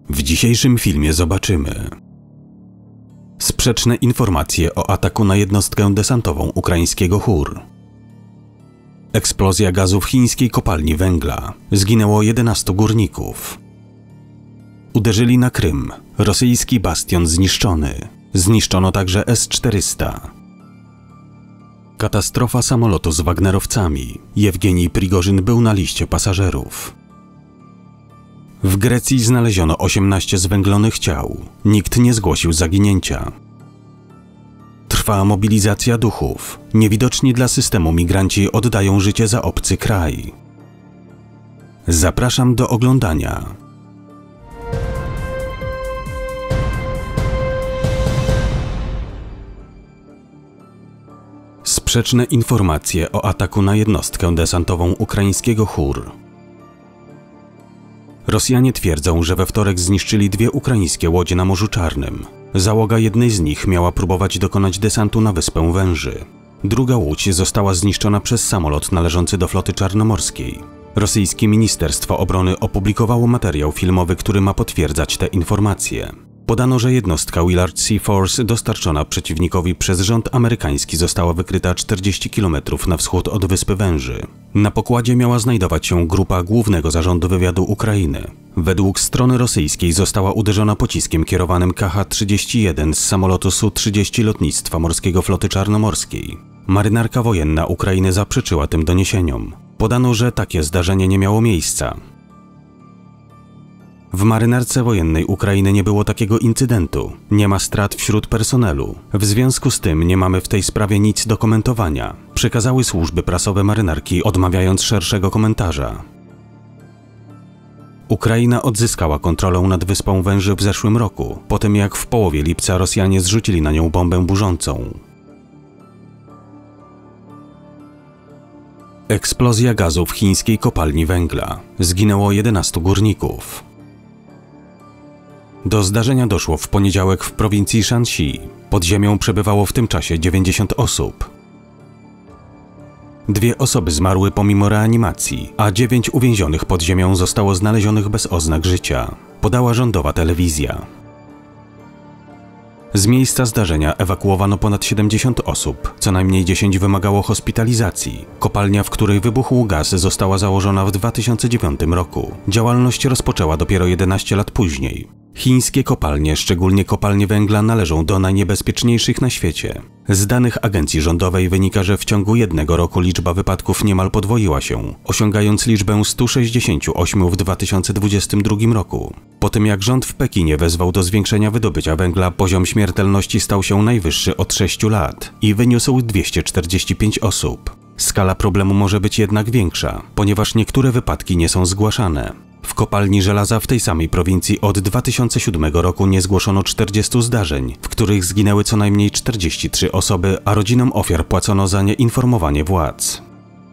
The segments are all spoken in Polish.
W dzisiejszym filmie zobaczymy sprzeczne informacje o ataku na jednostkę desantową ukraińskiego HUR. Eksplozja gazu w chińskiej kopalni węgla. Zginęło 11 górników. Uderzyli na Krym. Rosyjski bastion zniszczony. Zniszczono także S-400. Katastrofa samolotu z wagnerowcami. Jewgenij Prigorzyn był na liście pasażerów. W Grecji znaleziono 18 zwęglonych ciał. Nikt nie zgłosił zaginięcia. Trwa mobilizacja duchów. Niewidoczni dla systemu migranci oddają życie za obcy kraj. Zapraszam do oglądania. Sprzeczne informacje o ataku na jednostkę desantową ukraińskiego HUR. Rosjanie twierdzą, że we wtorek zniszczyli 2 ukraińskie łodzie na Morzu Czarnym. Załoga jednej z nich miała próbować dokonać desantu na Wyspę Węży. Druga łódź została zniszczona przez samolot należący do floty czarnomorskiej. Rosyjskie Ministerstwo Obrony opublikowało materiał filmowy, który ma potwierdzać te informacje. Podano, że jednostka Willard Sea Force dostarczona przeciwnikowi przez rząd amerykański została wykryta 40 km na wschód od Wyspy Węży. Na pokładzie miała znajdować się grupa Głównego Zarządu Wywiadu Ukrainy. Według strony rosyjskiej została uderzona pociskiem kierowanym KH-31 z samolotu Su-30 lotnictwa morskiego floty czarnomorskiej. Marynarka wojenna Ukrainy zaprzeczyła tym doniesieniom. Podano, że takie zdarzenie nie miało miejsca. W marynarce wojennej Ukrainy nie było takiego incydentu. Nie ma strat wśród personelu. W związku z tym nie mamy w tej sprawie nic do komentowania. Przekazały służby prasowe marynarki, odmawiając szerszego komentarza. Ukraina odzyskała kontrolę nad Wyspą Węży w zeszłym roku, po tym jak w połowie lipca Rosjanie zrzucili na nią bombę burzącą. Eksplozja gazu w chińskiej kopalni węgla. Zginęło 11 górników. Do zdarzenia doszło w poniedziałek w prowincji Shanxi. Pod ziemią przebywało w tym czasie 90 osób. 2 osoby zmarły pomimo reanimacji, a 9 uwięzionych pod ziemią zostało znalezionych bez oznak życia, podała rządowa telewizja. Z miejsca zdarzenia ewakuowano ponad 70 osób, co najmniej 10 wymagało hospitalizacji. Kopalnia, w której wybuchł gaz, została założona w 2009 roku. Działalność rozpoczęła dopiero 11 lat później. Chińskie kopalnie, szczególnie kopalnie węgla, należą do najniebezpieczniejszych na świecie. Z danych agencji rządowej wynika, że w ciągu jednego roku liczba wypadków niemal podwoiła się, osiągając liczbę 168 w 2022 roku. Po tym jak rząd w Pekinie wezwał do zwiększenia wydobycia węgla, poziom śmiertelności stał się najwyższy od 6 lat i wyniósł 245 osób. Skala problemu może być jednak większa, ponieważ niektóre wypadki nie są zgłaszane. W kopalni żelaza w tej samej prowincji od 2007 roku nie zgłoszono 40 zdarzeń, w których zginęły co najmniej 43 osoby, a rodzinom ofiar płacono za nieinformowanie władz.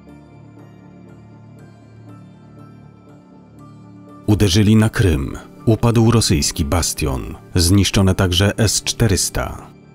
Uderzyli na Krym. Upadł rosyjski bastion. Zniszczone także S-400.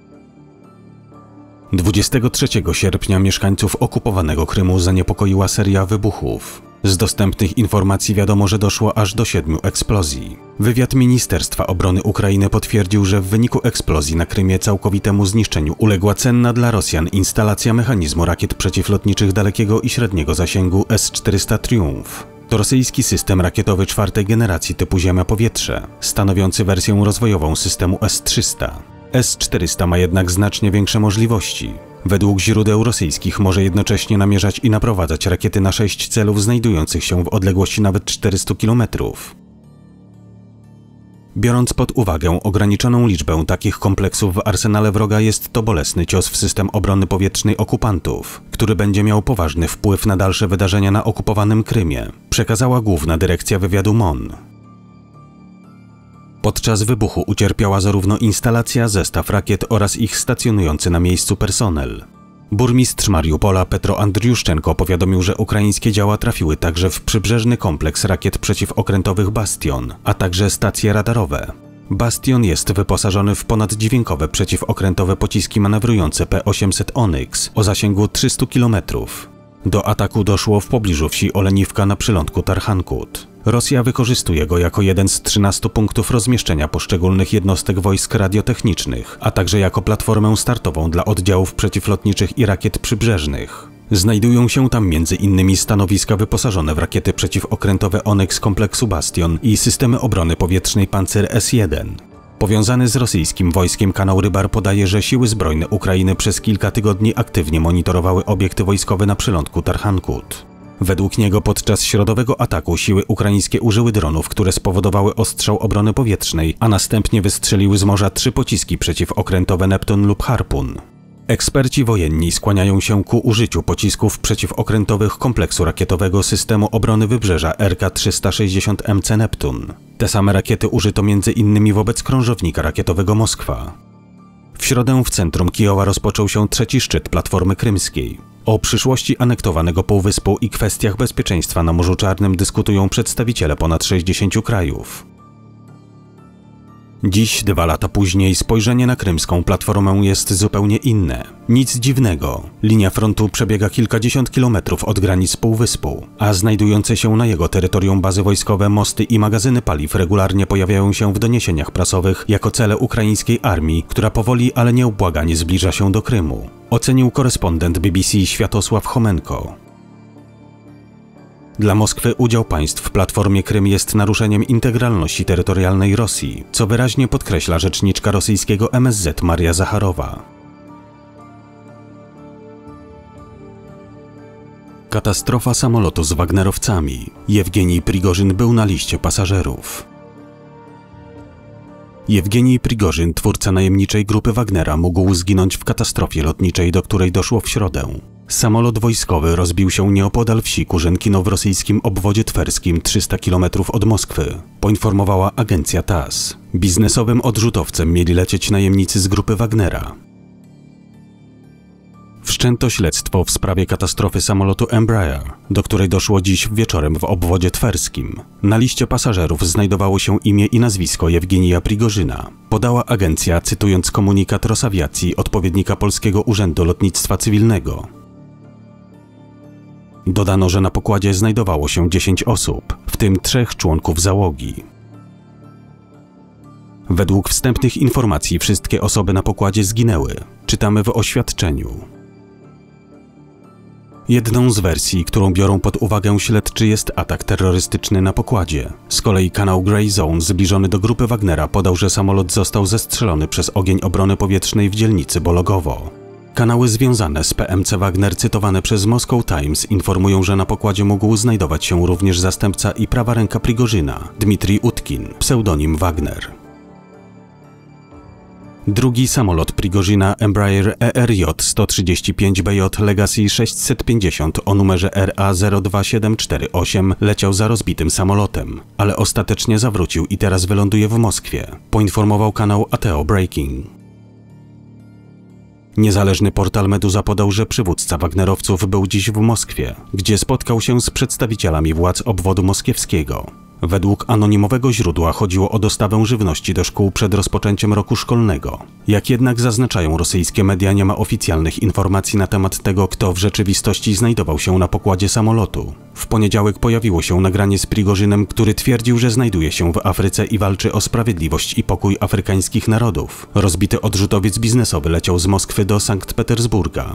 23 sierpnia mieszkańców okupowanego Krymu zaniepokoiła seria wybuchów. Z dostępnych informacji wiadomo, że doszło aż do 7 eksplozji. Wywiad Ministerstwa Obrony Ukrainy potwierdził, że w wyniku eksplozji na Krymie całkowitemu zniszczeniu uległa cenna dla Rosjan instalacja mechanizmu rakiet przeciwlotniczych dalekiego i średniego zasięgu S-400 Triumf. To rosyjski system rakietowy 4. generacji typu Ziemia-Powietrze, stanowiący wersję rozwojową systemu S-300. S-400 ma jednak znacznie większe możliwości. Według źródeł rosyjskich może jednocześnie namierzać i naprowadzać rakiety na 6 celów znajdujących się w odległości nawet 400 km. Biorąc pod uwagę ograniczoną liczbę takich kompleksów w arsenale wroga, jest to bolesny cios w system obrony powietrznej okupantów, który będzie miał poważny wpływ na dalsze wydarzenia na okupowanym Krymie, przekazała Główna Dyrekcja Wywiadu MON. Podczas wybuchu ucierpiała zarówno instalacja, zestaw rakiet oraz ich stacjonujący na miejscu personel. Burmistrz Mariupola Petro Andriuszczenko powiadomił, że ukraińskie działa trafiły także w przybrzeżny kompleks rakiet przeciwokrętowych Bastion, a także stacje radarowe. Bastion jest wyposażony w ponaddźwiękowe przeciwokrętowe pociski manewrujące P-800 Onyx o zasięgu 300 km. Do ataku doszło w pobliżu wsi Oleniwka na przylądku Tarchankut. Rosja wykorzystuje go jako jeden z 13 punktów rozmieszczenia poszczególnych jednostek wojsk radiotechnicznych, a także jako platformę startową dla oddziałów przeciwlotniczych i rakiet przybrzeżnych. Znajdują się tam m.in. stanowiska wyposażone w rakiety przeciwokrętowe Onyx kompleksu Bastion i systemy obrony powietrznej Pancer S-1. Powiązany z rosyjskim wojskiem kanał Rybar podaje, że siły zbrojne Ukrainy przez kilka tygodni aktywnie monitorowały obiekty wojskowe na przylądku Tarchankut. Według niego podczas środowego ataku siły ukraińskie użyły dronów, które spowodowały ostrzał obrony powietrznej, a następnie wystrzeliły z morza 3 pociski przeciwokrętowe Neptun lub Harpun. Eksperci wojenni skłaniają się ku użyciu pocisków przeciwokrętowych kompleksu rakietowego systemu obrony wybrzeża RK-360 MC Neptun. Te same rakiety użyto m.in. wobec krążownika rakietowego Moskwa. W środę w centrum Kijowa rozpoczął się 3. szczyt Platformy Krymskiej. O przyszłości anektowanego półwyspu i kwestiach bezpieczeństwa na Morzu Czarnym dyskutują przedstawiciele ponad 60 krajów. Dziś, 2 lata później, spojrzenie na krymską platformę jest zupełnie inne. Nic dziwnego. Linia frontu przebiega kilkadziesiąt kilometrów od granic półwyspu, a znajdujące się na jego terytorium bazy wojskowe, mosty i magazyny paliw regularnie pojawiają się w doniesieniach prasowych jako cele ukraińskiej armii, która powoli, ale nieubłaganie zbliża się do Krymu. Ocenił korespondent BBC Światosław Chomenko. Dla Moskwy udział państw w Platformie Krym jest naruszeniem integralności terytorialnej Rosji, co wyraźnie podkreśla rzeczniczka rosyjskiego MSZ Maria Zacharowa. Katastrofa samolotu z wagnerowcami. Jewgenij Prigorzyn był na liście pasażerów. Jewgenij Prigorzyn, twórca najemniczej grupy Wagnera, mógł zginąć w katastrofie lotniczej, do której doszło w środę. Samolot wojskowy rozbił się nieopodal wsi Kurzenkino w rosyjskim obwodzie twerskim 300 km od Moskwy, poinformowała agencja TASS. Biznesowym odrzutowcem mieli lecieć najemnicy z grupy Wagnera. Wszczęto śledztwo w sprawie katastrofy samolotu Embraer, do której doszło dziś wieczorem w obwodzie twerskim. Na liście pasażerów znajdowało się imię i nazwisko Jewgenija Prigorzyna. Podała agencja, cytując komunikat Rosawiacji, odpowiednika Polskiego Urzędu Lotnictwa Cywilnego. Dodano, że na pokładzie znajdowało się 10 osób, w tym 3 członków załogi. Według wstępnych informacji wszystkie osoby na pokładzie zginęły, czytamy w oświadczeniu. Jedną z wersji, którą biorą pod uwagę śledczy, jest atak terrorystyczny na pokładzie. Z kolei kanał Grey Zone zbliżony do grupy Wagnera podał, że samolot został zestrzelony przez ogień obrony powietrznej w dzielnicy Bologowo. Kanały związane z PMC Wagner cytowane przez Moscow Times informują, że na pokładzie mógł znajdować się również zastępca i prawa ręka Prigorzyna, Dmitrij Utkin, pseudonim Wagner. Drugi samolot Prigorzyna, Embraer ERJ-135BJ Legacy 650 o numerze RA02748 leciał za rozbitym samolotem, ale ostatecznie zawrócił i teraz wyląduje w Moskwie, poinformował kanał Ateo Breaking. Niezależny portal Meduza podał, że przywódca wagnerowców był dziś w Moskwie, gdzie spotkał się z przedstawicielami władz obwodu moskiewskiego. Według anonimowego źródła chodziło o dostawę żywności do szkół przed rozpoczęciem roku szkolnego. Jak jednak zaznaczają rosyjskie media, nie ma oficjalnych informacji na temat tego, kto w rzeczywistości znajdował się na pokładzie samolotu. W poniedziałek pojawiło się nagranie z Prigorzynem, który twierdził, że znajduje się w Afryce i walczy o sprawiedliwość i pokój afrykańskich narodów. Rozbity odrzutowiec biznesowy leciał z Moskwy do Sankt Petersburga.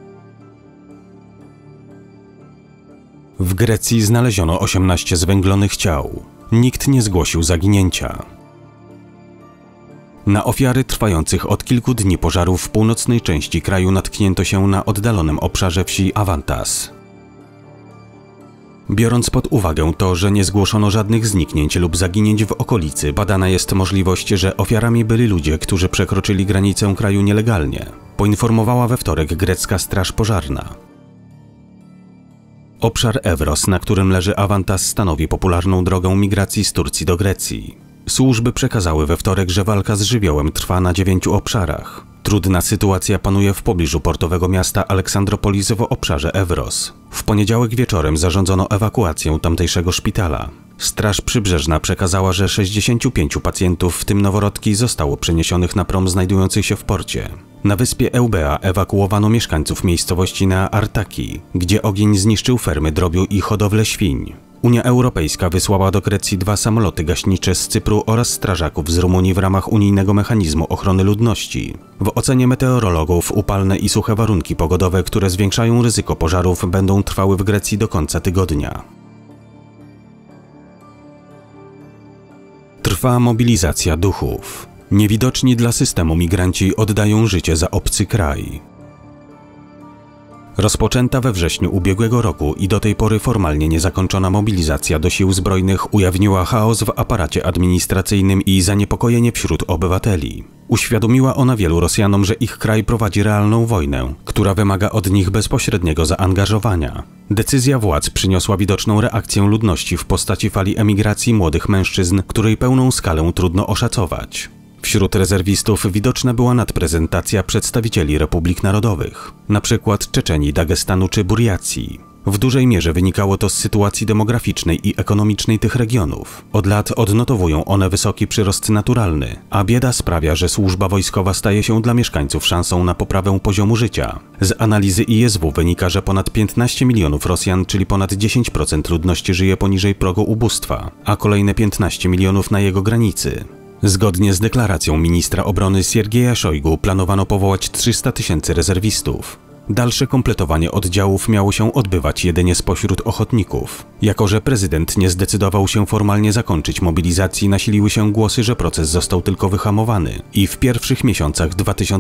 W Grecji znaleziono 18 zwęglonych ciał. Nikt nie zgłosił zaginięcia. Na ofiary trwających od kilku dni pożarów w północnej części kraju natknięto się na oddalonym obszarze wsi Avantas. Biorąc pod uwagę to, że nie zgłoszono żadnych zniknięć lub zaginięć w okolicy, badana jest możliwość, że ofiarami byli ludzie, którzy przekroczyli granicę kraju nielegalnie, poinformowała we wtorek grecka Straż Pożarna. Obszar Evros, na którym leży Avantas, stanowi popularną drogę migracji z Turcji do Grecji. Służby przekazały we wtorek, że walka z żywiołem trwa na 9 obszarach. Trudna sytuacja panuje w pobliżu portowego miasta Aleksandropolis w obszarze Evros. W poniedziałek wieczorem zarządzono ewakuację tamtejszego szpitala. Straż Przybrzeżna przekazała, że 65 pacjentów, w tym noworodki, zostało przeniesionych na prom znajdujący się w porcie. Na wyspie Eubea ewakuowano mieszkańców miejscowości na Artaki, gdzie ogień zniszczył fermy drobiu i hodowlę świń. Unia Europejska wysłała do Grecji 2 samoloty gaśnicze z Cypru oraz strażaków z Rumunii w ramach unijnego mechanizmu ochrony ludności. W ocenie meteorologów upalne i suche warunki pogodowe, które zwiększają ryzyko pożarów, będą trwały w Grecji do końca tygodnia. Trwa mobilizacja duchów. Niewidoczni dla systemu migranci oddają życie za obcy kraj. Rozpoczęta we wrześniu ubiegłego roku i do tej pory formalnie niezakończona mobilizacja do sił zbrojnych ujawniła chaos w aparacie administracyjnym i zaniepokojenie wśród obywateli. Uświadomiła ona wielu Rosjanom, że ich kraj prowadzi realną wojnę, która wymaga od nich bezpośredniego zaangażowania. Decyzja władz przyniosła widoczną reakcję ludności w postaci fali emigracji młodych mężczyzn, której pełną skalę trudno oszacować. Wśród rezerwistów widoczna była nadprezentacja przedstawicieli republik narodowych, np. Czeczenii, Dagestanu czy Burjacji. W dużej mierze wynikało to z sytuacji demograficznej i ekonomicznej tych regionów. Od lat odnotowują one wysoki przyrost naturalny, a bieda sprawia, że służba wojskowa staje się dla mieszkańców szansą na poprawę poziomu życia. Z analizy ISW wynika, że ponad 15 milionów Rosjan, czyli ponad 10% ludności, żyje poniżej progu ubóstwa, a kolejne 15 milionów na jego granicy. Zgodnie z deklaracją ministra obrony Siergieja Szojgu planowano powołać 300 000 rezerwistów. Dalsze kompletowanie oddziałów miało się odbywać jedynie spośród ochotników. Jako że prezydent nie zdecydował się formalnie zakończyć mobilizacji, nasiliły się głosy, że proces został tylko wyhamowany i w pierwszych miesiącach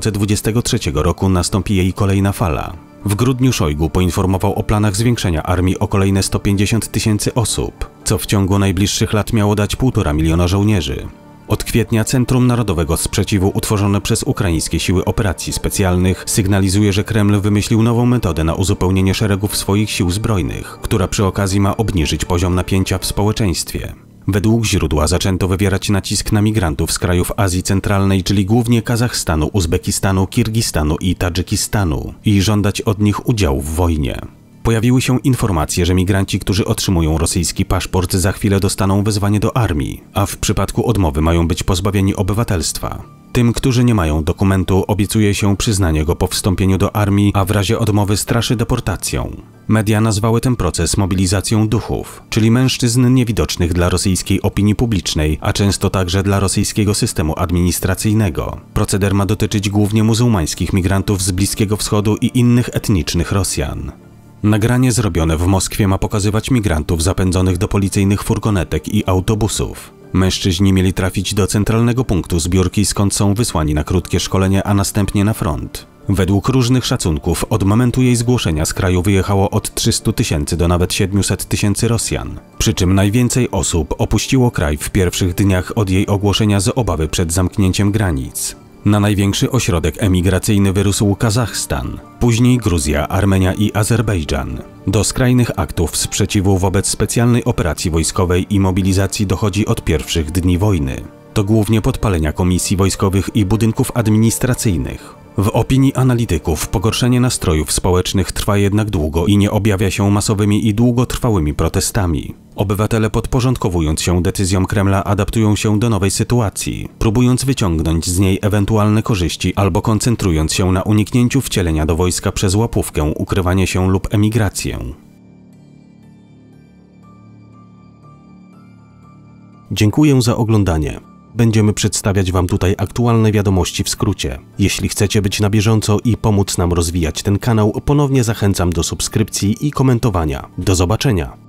2023 roku nastąpi jej kolejna fala. W grudniu Szojgu poinformował o planach zwiększenia armii o kolejne 150 000 osób, co w ciągu najbliższych lat miało dać 1,5 miliona żołnierzy. Od kwietnia Centrum Narodowego Sprzeciwu utworzone przez ukraińskie siły operacji specjalnych sygnalizuje, że Kreml wymyślił nową metodę na uzupełnienie szeregów swoich sił zbrojnych, która przy okazji ma obniżyć poziom napięcia w społeczeństwie. Według źródła zaczęto wywierać nacisk na migrantów z krajów Azji Centralnej, czyli głównie Kazachstanu, Uzbekistanu, Kirgistanu i Tadżykistanu, i żądać od nich udziału w wojnie. Pojawiły się informacje, że migranci, którzy otrzymują rosyjski paszport, za chwilę dostaną wezwanie do armii, a w przypadku odmowy mają być pozbawieni obywatelstwa. Tym, którzy nie mają dokumentu, obiecuje się przyznanie go po wstąpieniu do armii, a w razie odmowy straszy deportacją. Media nazwały ten proces mobilizacją duchów, czyli mężczyzn niewidocznych dla rosyjskiej opinii publicznej, a często także dla rosyjskiego systemu administracyjnego. Proceder ma dotyczyć głównie muzułmańskich migrantów z Bliskiego Wschodu i innych etnicznych Rosjan. Nagranie zrobione w Moskwie ma pokazywać migrantów zapędzonych do policyjnych furgonetek i autobusów. Mężczyźni mieli trafić do centralnego punktu zbiórki, skąd są wysłani na krótkie szkolenie, a następnie na front. Według różnych szacunków od momentu jej zgłoszenia z kraju wyjechało od 300 000 do nawet 700 000 Rosjan. Przy czym najwięcej osób opuściło kraj w pierwszych dniach od jej ogłoszenia z obawy przed zamknięciem granic. Na największy ośrodek emigracyjny wyrósł Kazachstan, później Gruzja, Armenia i Azerbejdżan. Do skrajnych aktów sprzeciwu wobec specjalnej operacji wojskowej i mobilizacji dochodzi od pierwszych dni wojny. To głównie podpalenia komisji wojskowych i budynków administracyjnych. W opinii analityków pogorszenie nastrojów społecznych trwa jednak długo i nie objawia się masowymi i długotrwałymi protestami. Obywatele, podporządkowując się decyzjom Kremla, adaptują się do nowej sytuacji, próbując wyciągnąć z niej ewentualne korzyści albo koncentrując się na uniknięciu wcielenia do wojska przez łapówkę, ukrywanie się lub emigrację. Dziękuję za oglądanie. Będziemy przedstawiać Wam tutaj aktualne wiadomości w skrócie. Jeśli chcecie być na bieżąco i pomóc nam rozwijać ten kanał, ponownie zachęcam do subskrypcji i komentowania. Do zobaczenia!